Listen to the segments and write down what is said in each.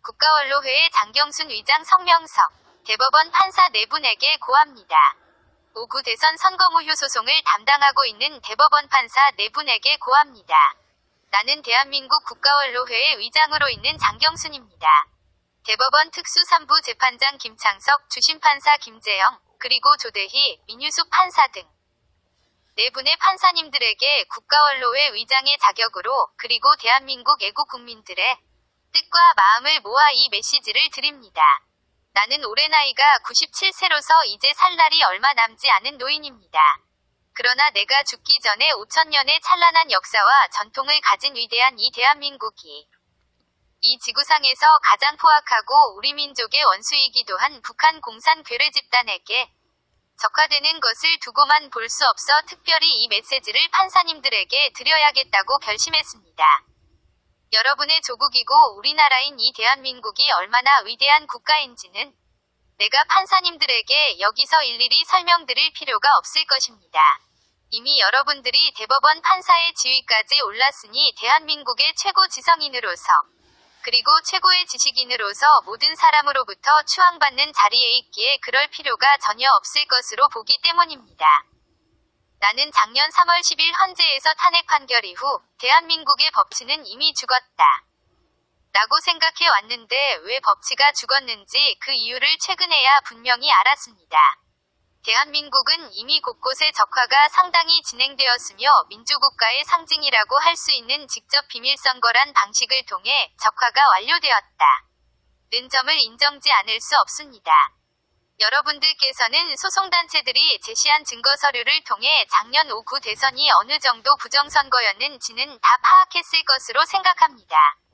국가원로회의 장경순 의장 성명석. 대법원 판사 4분에게 고합니다. 5구 대선 선거무효 소송을 담당하고 있는 대법원 판사 4분에게 고합니다. 나는 대한민국 국가원로회의 의장으로 있는 장경순입니다. 대법원 특수 3부 재판장 김창석, 주심판사 김재영, 그리고 조대희, 민유숙 판사 등 4분의 판사님들에게 국가원로회 의장의 자격으로 그리고 대한민국 애국 국민들의 뜻과 마음을 모아 이 메시지를 드립니다. 나는 올해 나이가 97세로서 이제 살 날이 얼마 남지 않은 노인입니다. 그러나 내가 죽기 전에 5000년의 찬란한 역사와 전통을 가진 위대한 이 대한민국이 이 지구상에서 가장 포악하고 우리 민족의 원수이기도 한 북한 공산 괴뢰 집단에게 적화되는 것을 두고만 볼 수 없어 특별히 이 메시지를 판사님들에게 드려야겠다고 결심했습니다. 여러분의 조국이고 우리나라인 이 대한민국이 얼마나 위대한 국가인지는 내가 판사님들에게 여기서 일일이 설명드릴 필요가 없을 것입니다. 이미 여러분들이 대법원 판사의 지위까지 올랐으니 대한민국의 최고 지성인으로서 그리고 최고의 지식인으로서 모든 사람으로부터 추앙받는 자리에 있기에 그럴 필요가 전혀 없을 것으로 보기 때문입니다. 나는 작년 3월 10일 헌재에서 탄핵 판결 이후 대한민국의 법치는 이미 죽었다 라고 생각해 왔는데 왜 법치가 죽었는지 그 이유를 최근에야 분명히 알았습니다. 대한민국은 이미 곳곳에 적화가 상당히 진행되었으며 민주국가의 상징이라고 할 수 있는 직접 비밀선거란 방식을 통해 적화가 완료되었다 는 점을 인정지 않을 수 없습니다. 여러분들께서는 소송단체들이 제시한 증거서류를 통해 작년 5구 대선이 어느 정도 부정선거였는지는 다 파악했을 것으로 생각합니다.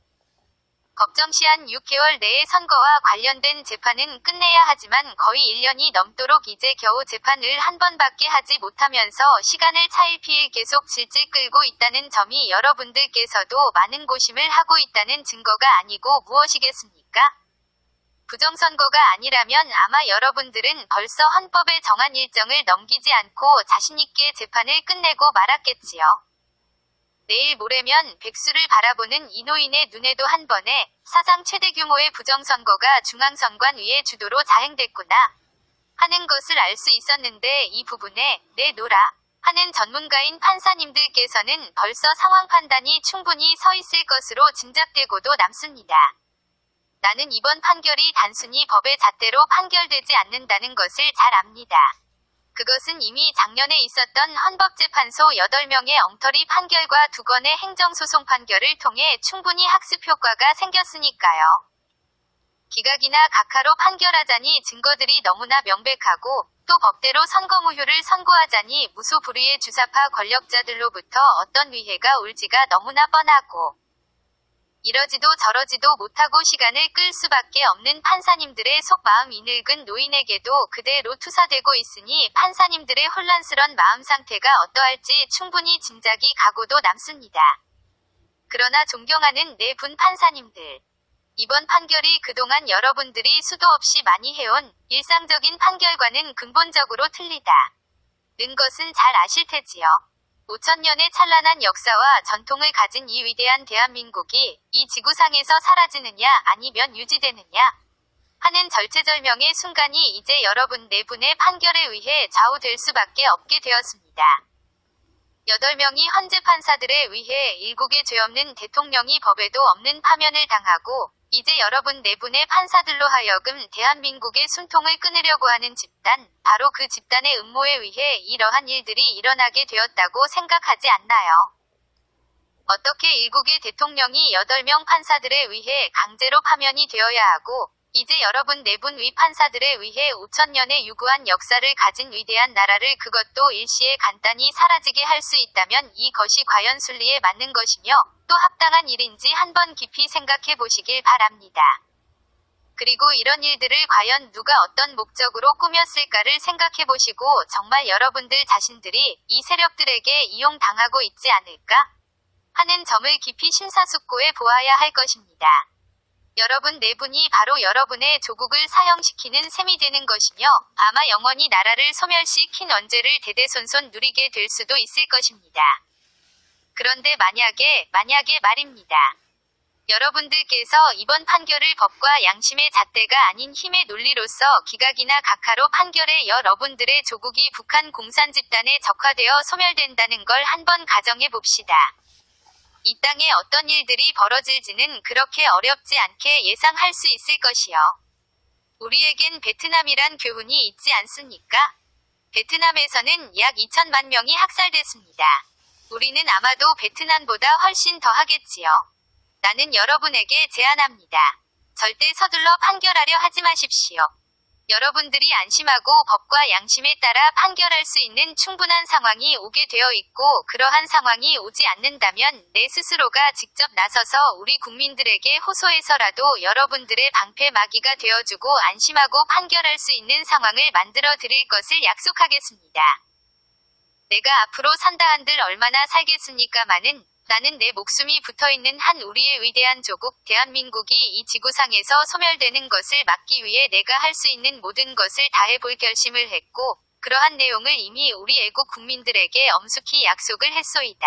법정시한 6개월 내에 선거와 관련된 재판은 끝내야 하지만 거의 1년이 넘도록 이제 겨우 재판을 한 번밖에 하지 못하면서 시간을 차일피일 계속 질질 끌고 있다는 점이 여러분들께서도 많은 고심을 하고 있다는 증거가 아니고 무엇이겠습니까? 부정선거가 아니라면 아마 여러분들은 벌써 헌법에 정한 일정을 넘기지 않고 자신있게 재판을 끝내고 말았겠지요. 내일 모레면 백수를 바라보는 이 노인의 눈에도 한 번에 사상 최대 규모의 부정선거가 중앙선관위의 주도로 자행됐구나 하는 것을 알 수 있었는데 이 부분에 내놓으라 하는 전문가인 판사님들께서는 벌써 상황 판단이 충분히 서 있을 것으로 짐작되고도 남습니다. 나는 이번 판결이 단순히 법의 잣대로 판결되지 않는다는 것을 잘 압니다. 그것은 이미 작년에 있었던 헌법재판소 8명의 엉터리 판결과 2건의 행정소송 판결을 통해 충분히 학습 효과가 생겼으니까요. 기각이나 각하로 판결하자니 증거들이 너무나 명백하고 또 법대로 선거무효를 선고하자니 무소불위의 주사파 권력자들로부터 어떤 위해가 올지가 너무나 뻔하고 이러지도 저러지도 못하고 시간을 끌 수밖에 없는 판사님들의 속마음 이 늙은 노인에게도 그대로 투사되고 있으니 판사님들의 혼란스런 마음 상태가 어떠할지 충분히 짐작이 가고도 남습니다. 그러나 존경하는 4분 판사님들. 이번 판결이 그동안 여러분들이 수도 없이 많이 해온 일상적인 판결과는 근본적으로 틀리다 는 것은 잘 아실 테지요. 5000년의 찬란한 역사와 전통을 가진 이 위대한 대한민국이 이 지구상에서 사라지느냐 아니면 유지되느냐 하는 절체절명의 순간이 이제 여러분 4분의 판결에 의해 좌우될 수밖에 없게 되었습니다. 8명이 헌재 판사들에 의해 일국의 죄 없는 대통령이 법에도 없는 파면을 당하고 이제 여러분 4분의 판사들로 하여금 대한민국의 숨통을 끊으려고 하는 집단, 바로 그 집단의 음모에 의해 이러한 일들이 일어나게 되었다고 생각하지 않나요? 어떻게 일국의 대통령이 8명 판사들에 의해 강제로 파면이 되어야 하고 이제 여러분 4분 위 판사들에 의해 5000년의 유구한 역사를 가진 위대한 나라를 그것도 일시에 간단히 사라지게 할 수 있다면 이것이 과연 순리에 맞는 것이며 또 합당한 일인지 한번 깊이 생각해 보시길 바랍니다. 그리고 이런 일들을 과연 누가 어떤 목적으로 꾸몄을까를 생각해 보시고 정말 여러분들 자신들이 이 세력들에게 이용당하고 있지 않을까 하는 점을 깊이 심사숙고해 보아야 할 것입니다. 여러분 4분이 바로 여러분의 조국을 사형시키는 셈이 되는 것이며 아마 영원히 나라를 소멸시킨 언제를 대대손손 누리게 될 수도 있을 것입니다. 그런데 만약에 말입니다. 여러분들께서 이번 판결을 법과 양심의 잣대가 아닌 힘의 논리로서 기각이나 각하로 판결해 여러분들의 조국이 북한 공산 집단에 적화되어 소멸된다는 걸 한번 가정해 봅시다. 이 땅에 어떤 일들이 벌어질지는 그렇게 어렵지 않게 예상할 수 있을 것이요. 우리에겐 베트남이란 교훈이 있지 않습니까? 베트남에서는 약 2천만 명이 학살됐습니다. 우리는 아마도 베트남보다 훨씬 더 하겠지요. 나는 여러분에게 제안합니다. 절대 서둘러 판결하려 하지 마십시오. 여러분들이 안심하고 법과 양심에 따라 판결할 수 있는 충분한 상황이 오게 되어 있고 그러한 상황이 오지 않는다면 내 스스로가 직접 나서서 우리 국민들에게 호소해서라도 여러분들의 방패 막이가 되어주고 안심하고 판결할 수 있는 상황을 만들어 드릴 것을 약속하겠습니다. 내가 앞으로 산다 한들 얼마나 살겠습니까마는 나는 내 목숨이 붙어있는 한 우리의 위대한 조국 대한민국이 이 지구상에서 소멸되는 것을 막기 위해 내가 할 수 있는 모든 것을 다해볼 결심을 했고 그러한 내용을 이미 우리 애국 국민들에게 엄숙히 약속을 했소이다.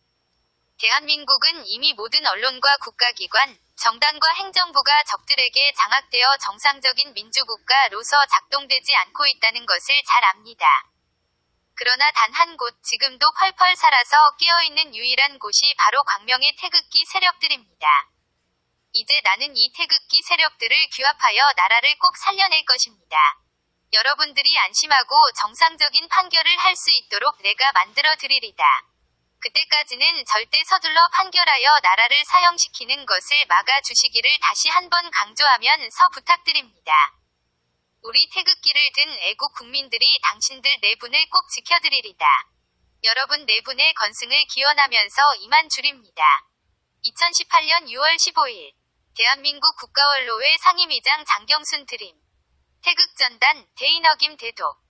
대한민국은 이미 모든 언론과 국가기관, 정당과 행정부가 적들에게 장악되어 정상적인 민주국가로서 작동되지 않고 있다는 것을 잘 압니다. 그러나 단 한 곳 지금도 펄펄 살아서 깨어있는 유일한 곳이 바로 광명의 태극기 세력들입니다. 이제 나는 이 태극기 세력들을 규합하여 나라를 꼭 살려낼 것입니다. 여러분들이 안심하고 정상적인 판결을 할 수 있도록 내가 만들어 드리리다. 그때까지는 절대 서둘러 판결하여 나라를 사형시키는 것을 막아주시기를 다시 한번 강조하면서 부탁드립니다. 우리 태극기를 든 애국 국민들이 당신들 네 분을 꼭 지켜드리리다. 여러분 네 분의 건승을 기원하면서 이만 줄입니다. 2018년 6월 15일 대한민국 국가원로회 상임위장 장경순 드림 태극전단 대인어김 대도